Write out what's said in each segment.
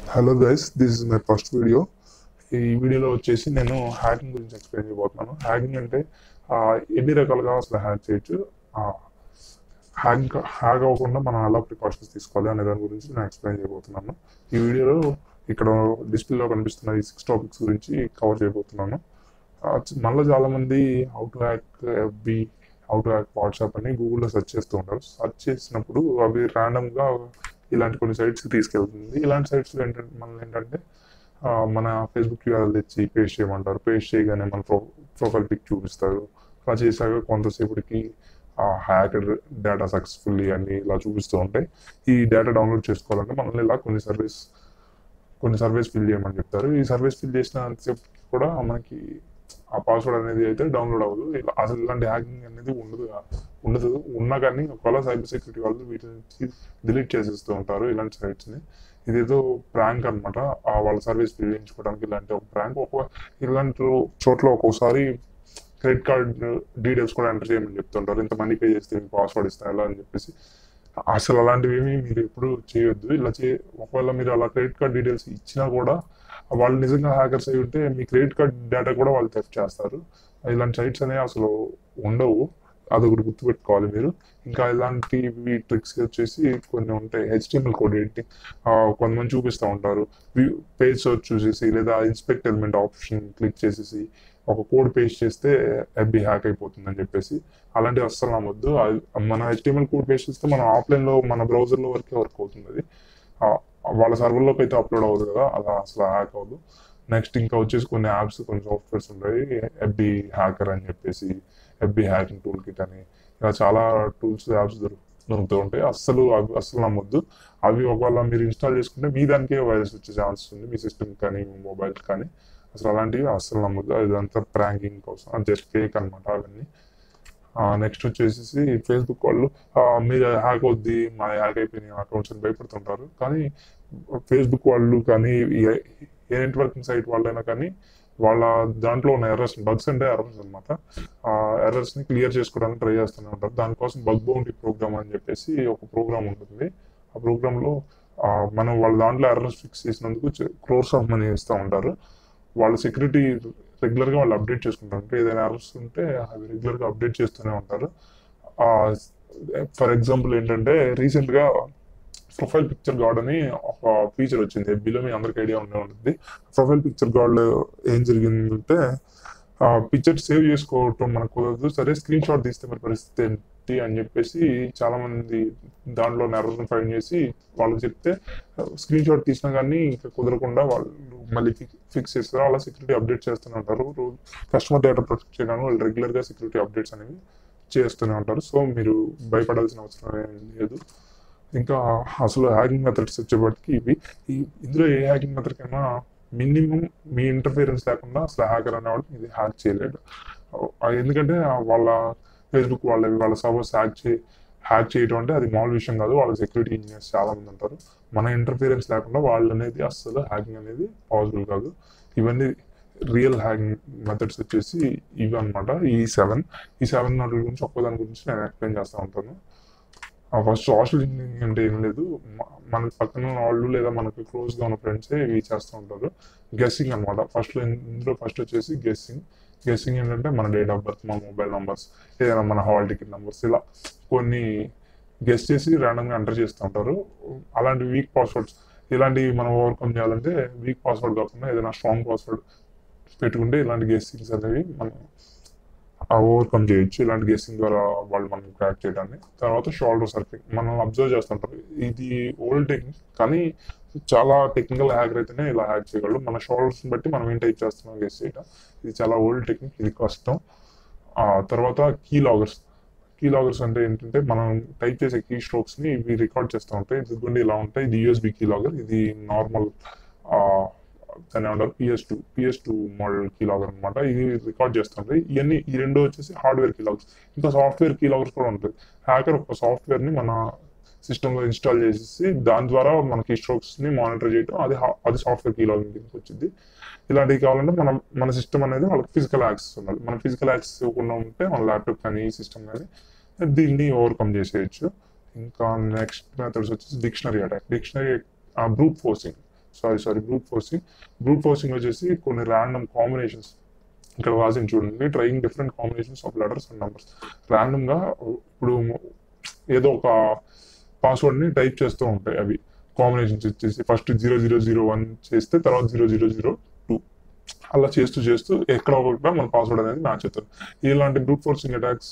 Hello guys, this is my first video. ఈ వీడియోలో వచ్చేసి నేను హ్యాకింగ్ గురించి ఎక్స్ప్లెయిన్ చేయబోతున్నాను. హ్యాకింగ్ అంటే ఎన్ని రకాలుగా అసలు హ్యాక్ చేయొచ్చు, హ్యాక్ అవ్వకుండా మనం ఎలా ప్రికాషన్స్ తీసుకోవాలి అనే దాని గురించి నేను ఎక్స్ప్లెయిన్ చేయబోతున్నాను. ఈ వీడియోలో ఇక్కడ డిస్ప్లేలో కనిపిస్తున్న ఈ 6 టాపిక్స్ గురించి కవర్ చేయబోతున్నాను. మళ్ళీ చాలామంది how to hack FB, how to hack WhatsApp అని గూగుల్లో సెర్చ్ చేస్తూ ఉంటారు. సెర్చ్ చేసినప్పుడు అవి ర్యాండమ్గా ఇలాంటి కొన్ని సైట్స్కి తీసుకెళ్తుంది. ఇలాంటి సైట్స్ ఏంటంటే ఏంటంటే మన ఫేస్బుక్ యూఆర్ఎల్ తెచ్చి పేస్ట్ చేయమంటారు. పేస్ట్ చేయగానే మన ప్రొఫైల్ పిక్ చూపిస్తారు. అలా చేశాక కొంతసేపటికి హ్యాకర్ డేటా సక్సెస్ఫుల్లీ అని ఇలా చూపిస్తూ ఉంటాయి. ఈ డేటా డౌన్లోడ్ చేసుకోవాలంటే మనల్ని ఇలా కొన్ని సర్వేస్ ఫిల్ చేయమని చెప్తారు. ఈ సర్వేస్ ఫిల్ చేసినంతసేపు కూడా మనకి ఆ పాస్వర్డ్ అనేది అయితే డౌన్లోడ్ అవ్వదు. అసలు ఇలాంటి హ్యాకింగ్ అనేది ఉండదు. ఉన్నా కానీ ఒకవేళ సైబర్ సెక్యూరిటీ వాళ్ళు వీటిని డిలీట్ చేసేస్తూ ఉంటారు ఇలాంటి సైట్స్ని. ఇదేదో ప్రాంక్ అనమాట. వాళ్ళ సర్వీస్ ఫిల్ చేయించుకోవడానికి ఇలాంటి ఒక ప్రాంక్. ఇలాంటి చోట్ల ఒక్కోసారి క్రెడిట్ కార్డ్ డీటెయిల్స్ కూడా ఎంటర్ చేయమని చెప్తుంటారు. ఇంత మనీ పే చేస్తే మీకు పాస్వర్డ్ ఇస్తాను ఎలా అని చెప్పేసి. అసలు అలాంటివి ఏమి మీరు ఎప్పుడు చేయొద్దు. ఒకవేళ మీరు అలా క్రెడిట్ కార్డ్ డీటెయిల్స్ ఇచ్చినా కూడా వాళ్ళు నిజంగా హ్యాకర్స్ అయి ఉంటే మీ క్రెడిట్ కార్డ్ డేటా కూడా వాళ్ళు థెఫ్ట్ చేస్తారు. ఇలాంటి సైట్స్ అనేవి అసలు ఉండవు. అదొకటి గుర్తుపెట్టుకోవాలి మీరు. ఇంకా ఇలాంటివి ట్రిక్స్ వచ్చేసి కొన్ని ఉంటాయి. హెచ్టిఎంఎల్ కోడ్ ఎడిటింగ్ కొంతమంది చూపిస్తూ ఉంటారు. పేజ్ సర్చ్ చూసేసి లేదా ఇన్స్పెక్ట్ ఎలిమెంట్ ఆప్షన్ క్లిక్ చేసేసి ఒక కోడ్ పేస్ట్ చేస్తే ఎఫ్బి హ్యాక్ అయిపోతుంది అని చెప్పేసి అలాంటివి అస్సలు నమ్మొద్దు. మన హెచ్టిఎంఎల్ కోడ్ పేస్ట్ చేస్తే మనం ఆఫ్లైన్లో మన బ్రౌజర్లో వరకే వర్క్ అవుతుంది. అది వాళ్ళ సర్వర్లోకి అయితే అప్లోడ్ అవ్వదు కదా, అలా అసలు హ్యాక్ అవ్వదు. నెక్స్ట్ ఇంకా వచ్చేసి కొన్ని యాప్స్, కొన్ని సాఫ్ట్వేర్స్ ఉంటాయి. ఎఫ్బి హ్యాకర్ అని చెప్పేసి, ఎఫ్బి హ్యాకింగ్ టూల్ కిట్ అని, ఇలా చాలా టూల్స్, యాప్స్ దొరుకుతూ ఉంటాయి. అస్సలు నమ్మొద్దు. అవి ఒకవేళ మీరు ఇన్స్టాల్ చేసుకుంటే మీ దానికే వైరస్ వచ్చే ఛాన్స్ ఉంది, మీ సిస్టమ్ కానీ మీ మొబైల్ కానీ. అసలు అలాంటివి అస్సలు నమ్మొద్దు. ఇదంతా ప్రాంకింగ్ కోసం, అది జస్ట్ ఫేక్ అనమాట అవన్నీ. నెక్స్ట్ వచ్చేసి ఫేస్బుక్ వాళ్ళు మీరు హ్యాక్ అవుద్ది, మా హ్యాక్ అయిపోయిన అకౌంట్స్ అని భయపడుతుంటారు. కానీ ఫేస్బుక్ వాళ్ళు కానీ ఏ నెట్వర్కింగ్ సైట్ వాళ్ళైనా కానీ వాళ్ళ దాంట్లో ఉన్న ఎర్రర్స్, బగ్స్ అంటే ఎర్రర్స్ అనమాట, ఆ ఎర్రర్స్ని క్లియర్ చేసుకోవడానికి ట్రై చేస్తూనే ఉంటారు. దానికోసం బగ్ బౌంటీ ప్రోగ్రామ్ అని చెప్పేసి ఒక ప్రోగ్రామ్ ఉంటుంది. ఆ ప్రోగ్రాంలో మనం వాళ్ళ దాంట్లో ఎర్రర్స్ ఫిక్స్ చేసినందుకు క్రోర్స్ ఆఫ్ మనీ ఇస్తూ ఉంటారు. వాళ్ళ సెక్యూరిటీ రెగ్యులర్గా వాళ్ళు అప్డేట్ చేసుకుంటారు. అంటే ఏదైనా ఎర్రర్స్ ఉంటే అవి రెగ్యులర్గా అప్డేట్ చేస్తూనే ఉంటారు. ఫర్ ఎగ్జాంపుల్ ఏంటంటే రీసెంట్గా ప్రొఫైల్ పిక్చర్ గార్డ్ అని ఒక ఫీచర్ వచ్చింది. ఎఫ్బిలో మీ అందరికి ఐడియా ఉండే ఉంటుంది. ప్రొఫైల్ పిక్చర్ గార్డ్ ఏం జరిగిందంటే పిక్చర్ సేవ్ చేసుకోవటం మనకు కుదరదు. సరే స్క్రీన్ షాట్ తీస్తే మరి పరిస్థితి ఏంటి అని చెప్పేసి చాలా మంది దాంట్లో ఎర్రర్ని ఫైండ్ చేసి వాళ్ళకి చెప్తే స్క్రీన్ షాట్ తీసినా కానీ ఇంకా కుదరకుండా వాళ్ళు మళ్ళీ ఫిక్స్ చేస్తారు. అలా సెక్యూరిటీ అప్డేట్ చేస్తూనే ఉంటారు. కస్టమర్ డేటా ప్రొటెక్ట్ చేయడానికి వాళ్ళు రెగ్యులర్గా సెక్యూరిటీ అప్డేట్స్ అనేవి చేస్తూనే ఉంటారు. సో మీరు భయపడాల్సిన అవసరం ఏం లేదు. ఇంకా అసలు హ్యాకింగ్ మెథడ్స్ వచ్చేప్పటికి ఇందులో ఏ హ్యాకింగ్ మెథడ్ కైనా మినిమం మీ ఇంటర్ఫియరెన్స్ లేకుండా అసలు హ్యాకర్ అనేవాడు ఇది హ్యాక్ చేయలేడు. ఎందుకంటే వాళ్ళ ఫేస్బుక్ వాళ్ళ సర్వర్స్ హ్యాక్ చేయడం అంటే అది మామూలు విషయం కాదు. వాళ్ళ సెక్యూరిటీ ఇంజనీర్స్ చాలా మంది ఉంటారు. మన ఇంటర్ఫియరెన్స్ లేకుండా వాళ్ళు అనేది అసలు హ్యాకింగ్ అనేది పాసిబుల్ కాదు. ఇవన్నీ రియల్ హ్యాకింగ్ మెథడ్స్ వచ్చేసి ఇవి అనమాట. ఈ సెవెన్ వాటి గురించి ఒక్కదాని గురించి నేను ఎక్స్ప్లెయిన్ చేస్తూ ఉంటాను. ఫస్ట్ సోషల్ ఇంజనీరింగ్ అంటే ఏం లేదు, మన పక్కన వాళ్ళు లేదా మనకి క్లోజ్గా ఉన్న ఫ్రెండ్సే ఇవి చేస్తూ ఉంటారు. గెస్సింగ్ అనమాట. ఇందులో ఫస్ట్ వచ్చేసి గెస్సింగ్ ఏంటంటే మన డేట్ ఆఫ్ బర్త్, మన మొబైల్ నెంబర్స్, ఏదైనా మన హాల్ టికెట్ నెంబర్స్, ఇలా కొన్ని గెస్ చేసి ర్యాండమ్గా ఎంటర్ చేస్తూ ఉంటారు. అలాంటి వీక్ పాస్వర్డ్స్, ఇలాంటివి మనం ఓవర్కమ్ చేయాలంటే వీక్ పాస్వర్డ్ కాకుండా ఏదైనా స్ట్రాంగ్ పాస్వర్డ్ పెట్టుకుంటే ఇలాంటి గెస్సింగ్స్ అనేవి మనం ఓవర్కమ్ చేయొచ్చు. ఇలాంటి గెస్సింగ్ ద్వారా వాళ్ళు మనం క్రాక్ చేయడాన్ని. తర్వాత షోల్డర్ సర్కింగ్ మనం అబ్జర్వ్ చేస్తుంటారు. ఇది ఓల్డ్ టెక్నిక్, కానీ చాలా టెక్నికల్ హ్యాకర్ అయితేనే ఇలా హ్యాక్ చేయగలరు. మన షోల్డర్స్ని బట్టి మనం ఏం టైప్ చేస్తున్నాం గెస్ చేయడం. ఇది చాలా ఓల్డ్ టెక్నిక్, ఇది కష్టం. తర్వాత కీ లాగర్స్ అంటే ఏంటంటే మనం టైప్ చేసే కీ స్ట్రోక్స్ని ఇవి రికార్డ్ చేస్తూ ఉంటాయి. ఇది ఇలా ఉంటాయి. ఇది యూఎస్బి కీ లాగర్, ఇది నార్మల్ దాన్ని ఏమంటారు PS2 మోడల్ కీ లాగర్ అనమాట. ఇది రికార్డ్ చేస్తుంటాయి. ఈ రెండు వచ్చేసి హార్డ్వేర్ కీ లాగర్స్. ఇంకా సాఫ్ట్వేర్ కీ లాగర్స్ కూడా ఉంటుంది. హ్యాకర్ ఒక సాఫ్ట్వేర్ని మన సిస్టంలో ఇన్స్టాల్ చేసేసి దాని ద్వారా మన కీ స్ట్రోక్స్ని మానిటర్ చేయడం, అది సాఫ్ట్వేర్ కీ లాగర్ కిందకి వచ్చింది. ఇలాంటివి కావాలంటే మన సిస్టమ్ అనేది వాళ్ళకి ఫిజికల్ యాక్సెస్ ఉండాలి. మన ఫిజికల్ యాక్సెస్ ఇవ్వకుండా ఉంటే మన ల్యాప్టాప్ కానీ సిస్టమ్ కానీ దీన్ని ఓవర్కమ్ చేసేయచ్చు. ఇంకా నెక్స్ట్ మెథడ్స్ వచ్చేసి dictionary attack, brute forcing. Brute forcing వచ్చేసి కొన్ని ర్యాండమ్ కాంబినేషన్స్ ఇక్కడ రాసింది చూడండి, trying different combinations of letters and numbers. ర్యాండమ్గా ఇప్పుడు ఏదో ఒక పాస్వర్డ్ని టైప్ చేస్తూ ఉంటాయి, అవి కాంబినేషన్స్ ఇచ్చేసి ఫస్ట్ 0001 చేస్తే తర్వాత 0002 అలా చేస్తూ ఎక్కడ ఒకటి మన పాస్వర్డ్ అనేది మ్యాచ్ అవుతుంది. ఇలాంటి బ్రూట్ ఫోర్సింగ్ అటాక్స్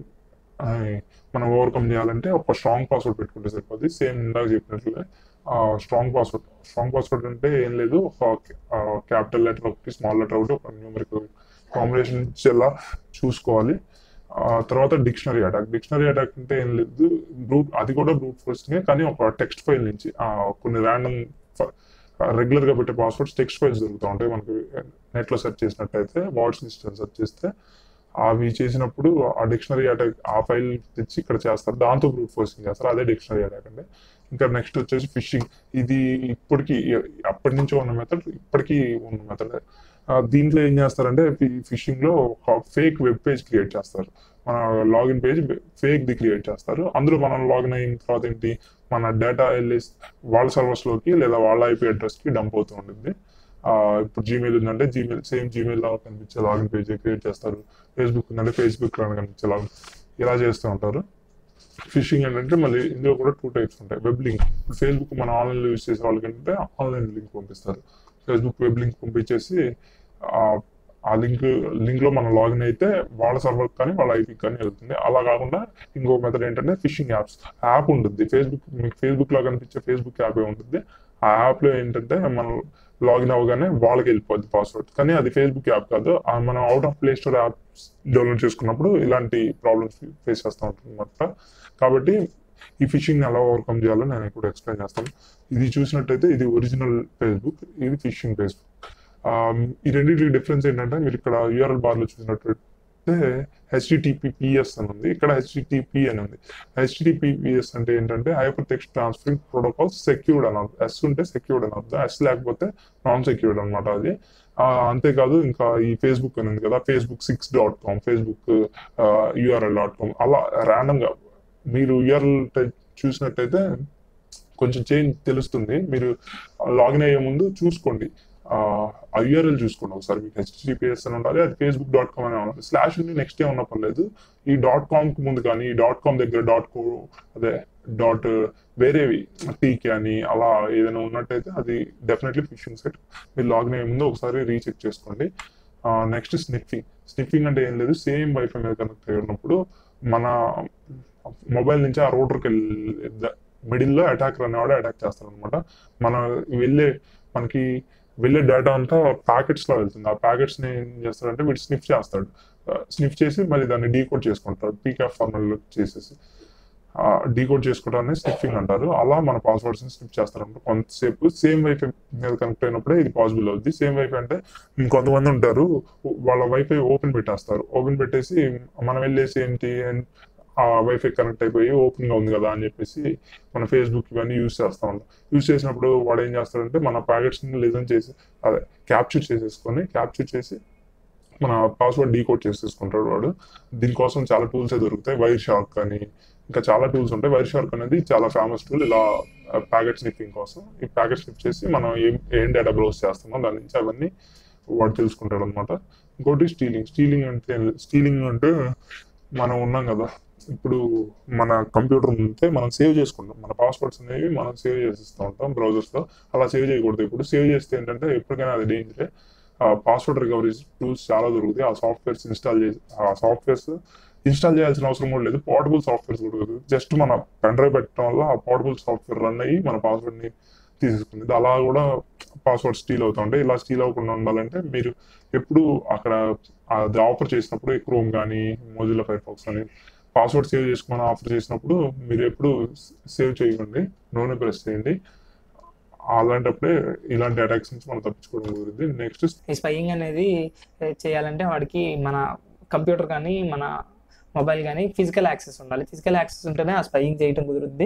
మనం ఓవర్కమ్ చేయాలంటే ఒక స్ట్రాంగ్ పాస్వర్డ్ పెట్టుకుంటే సరిపోద్ది. సేమ్ ఇందాక చెప్పినట్లే స్ట్రాంగ్ పాస్వర్డ్ అంటే ఏం లేదు, ఒక క్యాపిటల్ లెటర్ ఒకటి, స్మాల్ లెటర్ ఒకటి, ఒక న్యూమరికల్ కాంబినేషన్ ఇచ్చేలా చూసుకోవాలి. తర్వాత డిక్షనరీ అటాక్ అంటే ఏం లేదు, అది కూడా బ్రూట్ ఫోర్సింగే, కానీ ఒక టెక్స్ట్ ఫైల్ నుంచి కొన్ని ర్యాండమ్ రెగ్యులర్గా పెట్టే పాస్వర్డ్స్ టెక్స్ట్ ఫైల్స్ దొరుకుతూ ఉంటాయి మనకి. నెట్లో సెర్చ్ చేసినట్టయితే వర్డ్స్ లిస్ట్ సెర్చ్ చేస్తే అవి చేసినప్పుడు ఆ డిక్షనరీ అటాక్ ఆ ఫైల్ తెచ్చి ఇక్కడ చేస్తారు, దాంతో బ్రూట్ ఫోర్సింగ్ చేస్తారు. అదే డిక్షనరీ అటాక్ అండి. ఇంకా నెక్స్ట్ వచ్చేసి ఫిషింగ్. ఇది అప్పటి నుంచి ఉన్న మెథడ్, ఇప్పటికీ ఉన్న మెథడ్. దీంట్లో ఏం చేస్తారంటే ఫిషింగ్ లో ఒక ఫేక్ వెబ్ పేజ్ క్రియేట్ చేస్తారు. మన లాగిన్ పేజ్ ఫేక్ది క్రియేట్ చేస్తారు. అందులో మనం లాగిన్ అయిన తర్వాత ఏంటి, మన డేటా వెళ్ళి వాళ్ళ సర్వర్స్ లోకి లేదా వాళ్ళ ఐపీ అడ్రస్ కి డంప్ అవుతూ ఉంటుంది. ఇప్పుడు జీమెయిల్ ఉందంటే జీమెయిల్ లాగా కనిపించే లాగిన్ పేజ్ క్రియేట్ చేస్తారు. ఫేస్బుక్ ఉందంటే ఫేస్బుక్ లాగా కనిపించే లాగిన్, ఇలా చేస్తూ ఉంటారు. ఫిషింగ్ ఏంటంటే మళ్ళీ ఇందులో కూడా 2 టైప్స్ ఉంటాయి. వెబ్ లింక్, ఫేస్బుక్ మన ఆన్లైన్లో యూజ్ చేసే వాళ్ళకి ఏంటంటే ఆన్లైన్ లింక్ పంపిస్తారు. ఫేస్బుక్ వెబ్ లింక్ పంపించేసి ఆ లింక్ లో మనం లాగిన్ అయితే వాళ్ళ సర్వర్ కానీ వాళ్ళ ఐపీకి కానీ వెళ్తుంది. అలా కాకుండా ఇంకో మెథడ్ ఏంటంటే ఫిషింగ్ యాప్ ఉంటుంది. మీకు ఫేస్బుక్ లో కనిపించే ఫేస్బుక్ యాప్ ఉంటుంది. ఆ యాప్ లో ఏంటంటే మనం లాగిన్ అవ్వగానే వాళ్ళకి వెళ్ళిపోద్ది పాస్వర్డ్, కానీ అది ఫేస్బుక్ యాప్ కాదు. మనం out of play store app download చేసుకున్నప్పుడు ఇలాంటి ప్రాబ్లమ్స్ ఫేస్ చేస్తూ ఉంటుంది అనమాట. కాబట్టి ఈ ఫిషింగ్ ఎలా ఓవర్కమ్ చేయాలో నేను ఇప్పుడు ఎక్స్ప్లెయిన్ చేస్తాను. ఇది చూసినట్టయితే ఇది ఒరిజినల్ ఫేస్బుక్, ఇది ఫిషింగ్ ఫేస్బుక్. ఈ రెండింటికి డిఫరెన్స్ ఏంటంటే, మీరు ఇక్కడ యూఆర్ఎల్ బార్ లో చూసినట్టయితే HTTPS అని ఉంది, ఇక్కడ HTTP అని ఉంది. HTTPS అంటే ఏంటంటే hyper text transferring protocol secured అన్నారు. S ఉంటే సెక్యూర్డ్ అన్నారు, S లేకపోతే నాన్ సెక్యూర్డ్ అనమాట అది. అంతేకాదు ఇంకా ఈ ఫేస్బుక్ అని ఉంది కదా, Facebook6.com, ఫేస్బుక్ URL.com, అలా ర్యాండమ్ గా మీరు యూఆర్ఎల్ చూసినట్టయితే కొంచెం చేంజ్ తెలుస్తుంది. మీరు లాగిన్ అయ్యే ముందు చూసుకోండి, ఆ యూఆర్ఎల్ చూసుకోండి ఒకసారి. మీకు HTTPS అని ఉండాలి, అది Facebook.com అని ఉండాలి. స్లాష్ ఉంది, నెక్స్ట్ ఉన్న పర్లేదు. ఈ .com కి ముందు కానీ ఈ .com దగ్గర .co అదే వేరేవి టీకే అని అలా ఏదైనా ఉన్నట్టయితే అది డెఫినెట్లీ ఫిషింగ్ సైట్. మీరు లాగిన్ అయ్యే ముందు ఒకసారి రీచెక్ చేసుకోండి. నెక్స్ట్ స్నిఫింగ్ అంటే ఏం లేదు, సేమ్ వైఫై మీద కనెక్ట్ అయి ఉన్నప్పుడు మన మొబైల్ నుంచి ఆ రూటర్కి మిడిల్లో అటాకర్ అనేవాడు అటాక్ చేస్తారు అనమాట. మనకి వెళ్ళే డేటా అంతా ప్యాకెట్స్ లో వెళ్తుంది. ఆ ప్యాకెట్స్ ని ఏం చేస్తాడంటే వీడు స్నిఫ్ చేసి మళ్ళీ దాన్ని డీకోడ్ చేసుకుంటాడు, పీకాఫ్ ఫార్మల్ చేసేసి డీకోడ్ చేసుకోవడాన్ని స్నిఫింగ్ అంటారు. అలా మన పాస్వర్డ్స్ ని స్నిఫ్ చేస్తారంట కొంతసేపు. సేమ్ వైఫై మీద కనెక్ట్ అయినప్పుడే ఇది పాసిబుల్ అవుద్ది. సేమ్ వైఫై అంటే ఇంకొంతమంది ఉంటారు, వాళ్ళ వైఫై ఓపెన్ పెట్టేసి మనం వెళ్ళేసి ఏంటి ఆ వైఫై కనెక్ట్ అయిపోయి ఓపెన్ గా ఉంది కదా అని చెప్పేసి మన ఫేస్బుక్ ఇవన్నీ యూజ్ చేస్తా ఉంటాం. యూజ్ చేసినప్పుడు వాడు ఏం చేస్తాడంటే మన ప్యాకెట్స్ ని లిజన్ చేసి క్యాప్చర్ చేసి మన పాస్వర్డ్ డీకోడ్ చేసేసుకుంటాడు వాడు. దీనికోసం చాలా టూల్స్ దొరుకుతాయి, వైర్ షార్క్ అని ఇంకా చాలా టూల్స్ ఉంటాయి. వైర్ షార్క్ అనేది చాలా ఫేమస్ టూల్ ఇలా ప్యాకెట్ స్నిఫింగ్ కోసం. ఈ ప్యాకెట్ స్నిఫ్ చేసి మనం ఏం డేటా బ్రౌజ్ చేస్తామో దాని నుంచి అవన్నీ వాడు తెలుసుకుంటాడు అనమాట. ఇంకోటి స్టీలింగ్ అంటే మనం ఉన్నాం కదా, ఇప్పుడు మన కంప్యూటర్ ఉంటే మనం సేవ్ చేసుకుంటాం, మన పాస్వర్డ్స్ అనేవి మనం సేవ్ చేసిస్తూ ఉంటాం బ్రౌజర్స్ లో. అలా సేవ్ చేయకూడదు. ఇప్పుడు సేవ్ చేస్తే ఏంటంటే ఎప్పటికైనా అది డేంజరే. పాస్వర్డ్ రికవరీ టూల్స్ చాలా దొరుకుతాయి. ఆ సాఫ్ట్వేర్స్ ఇన్స్టాల్ చేయాల్సిన అవసరం కూడా లేదు. పోర్టబుల్ సాఫ్ట్వేర్స్ కూడా దొరుకుతాయి. జస్ట్ మన పెన్ డ్రైవ్ పెట్టడం వల్ల ఆ పోర్టబుల్ సాఫ్ట్వేర్ రన్ అయ్యి మన పాస్వర్డ్ ని తీసేసుకుంది. అలా కూడా పాస్వర్డ్ స్టీల్ అవుతా ఉంటాయి. ఇలా స్టీల్ అవ్వకుండా ఉండాలంటే మీరు ఎప్పుడు అక్కడ అది ఆఫర్ చేసినప్పుడు క్రోమ్ కానీ మొజిల్లా ఫైర్ ఫాక్స్ కానీ పాస్వర్డ్ సేవ్ చేసుకుని ఆఫర్ చేసినప్పుడు మీరు ఎప్పుడు సేవ్ చేయకండి, నోనే ప్రెస్ చేయండి. అలాంటప్పుడే ఇలాంటి అటాక్స్ నుంచి మనం తప్పించుకోవడం కుదిరింది. నెక్స్ట్ స్పైయింగ్ అనేది చేయాలంటే వాడికి మన కంప్యూటర్ కానీ మన మొబైల్ కానీ ఫిజికల్ యాక్సెస్ ఉండాలి. ఫిజికల్ యాక్సెస్ ఉంటేనే ఆ స్పైయింగ్ చేయడం కుదురుద్ది.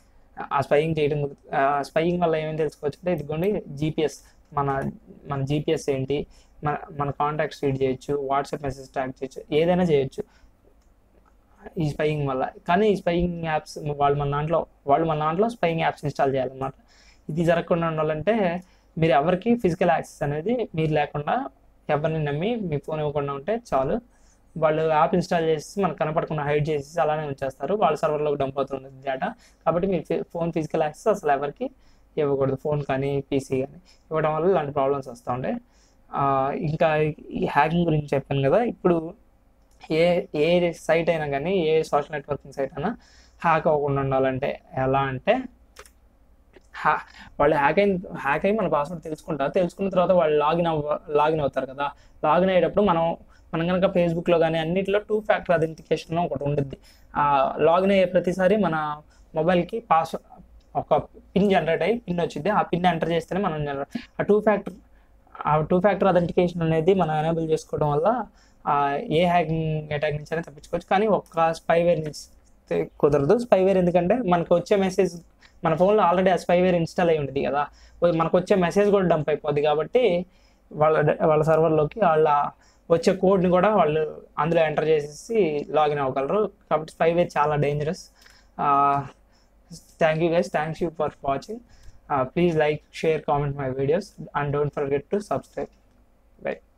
స్పైయింగ్ వల్ల ఏమేమి తెలుసుకోవచ్చు అంటే, ఇదిగోండి జీపీఎస్, మన జీపీఎస్ ఏంటి, మన కాంటాక్ట్స్ ఫీడ్ చేయొచ్చు, వాట్సాప్ మెసేజ్ ట్రాక్ చేయొచ్చు, ఏదైనా చేయొచ్చు ఈ స్పైయింగ్ వల్ల. కానీ ఈ స్పైయింగ్ యాప్స్ వాళ్ళు మన దాంట్లో స్పైయింగ్ యాప్స్ ఇన్స్టాల్ చేయాలన్నమాట. ఇది జరగకుండా ఉండాలంటే మీరు ఎవరికి ఫిజికల్ యాక్సెస్ అనేది మీరు లేకుండా ఎవరిని నమ్మి మీ ఫోన్ ఇవ్వకుండా ఉంటే చాలు. వాళ్ళు యాప్ ఇన్స్టాల్ చేసి మనకు కనపడకుండా హైడ్ చేసి అలానే ఉంచేస్తారు, వాళ్ళ సర్వర్లోకి డంప్ అవుతుంది డేటా. కాబట్టి మీ ఫోన్ ఫిజికల్ యాక్సెస్ అసలు ఎవరికి ఇవ్వకూడదు, ఫోన్ కానీ పీసీ కానీ. ఇవ్వడం వల్ల ఇలాంటి ప్రాబ్లమ్స్ వస్తూ ఉంటాయి. ఇంకా ఈ హ్యాకింగ్ గురించి చెప్పాను కదా. ఇప్పుడు ఏ సైట్ అయినా కానీ, ఏ సోషల్ నెట్వర్కింగ్ సైట్ అయినా హ్యాక్ అవ్వకుండా ఉండాలంటే ఎలా అంటే, వాళ్ళు హ్యాక్ అయ్యి మన పాస్వర్డ్ తెలుసుకున్న తర్వాత వాళ్ళు లాగిన్ అవుతారు కదా. లాగిన్ అయ్యేటప్పుడు మనం కనుక ఫేస్బుక్లో కానీ అన్నింటిలో 2 ఫ్యాక్టర్ అథెంటికేషన్ ఒకటి ఉంటుంది. లాగిన్ అయ్యే ప్రతిసారి మన మొబైల్కి ఒక పిన్ జనరేట్ అయ్యి పిన్ వచ్చింది, ఆ పిన్ ఎంటర్ చేస్తేనే మనం ఆ టూ ఫ్యాక్టర్ అథెంటికేషన్ అనేది మనం ఎనేబుల్ చేసుకోవడం వల్ల ఏ హ్యాకింగ్ అటాక్ నుంచి అయినా తప్పించుకోవచ్చు. కానీ ఒక్క స్పైవేర్ నుంచి కుదరదు. స్పైవేర్ ఎందుకంటే మనకు వచ్చే మెసేజ్ మన ఫోన్లో ఆల్రెడీ ఆ స్పైవేర్ ఇన్స్టాల్ అయ్యి ఉంటుంది కదా, మనకు వచ్చే మెసేజ్ కూడా డంప్ అయిపోద్ది. కాబట్టి వాళ్ళ సర్వర్లోకి వాళ్ళ వచ్చే కోడ్ని కూడా వాళ్ళు అందులో ఎంటర్ చేసేసి లాగిన్ అవ్వగలరు. కాబట్టి స్పైవేర్ చాలా dangerous. Thank you guys, thanks you for watching. Please like, share, comment my videos and don't forget to subscribe. Bye.